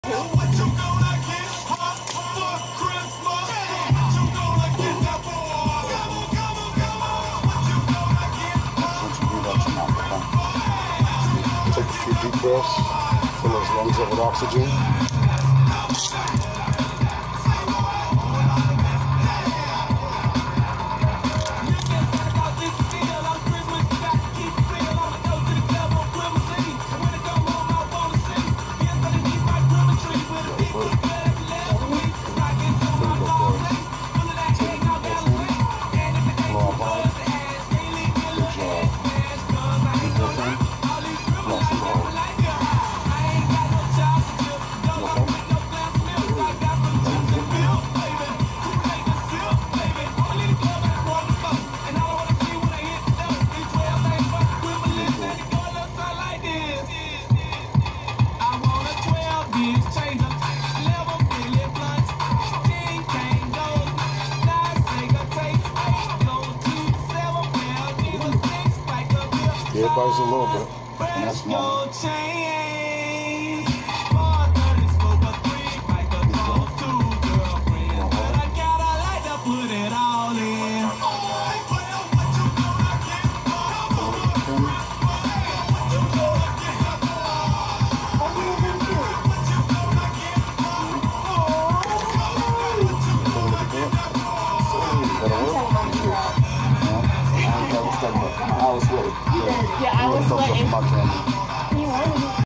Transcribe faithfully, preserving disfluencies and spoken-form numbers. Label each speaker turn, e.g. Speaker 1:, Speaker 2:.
Speaker 1: Take a few deep breaths, fill those lungs up with oxygen. Everybody's a little bit, and that's normal. I was sweating.
Speaker 2: Yeah, I was sweating.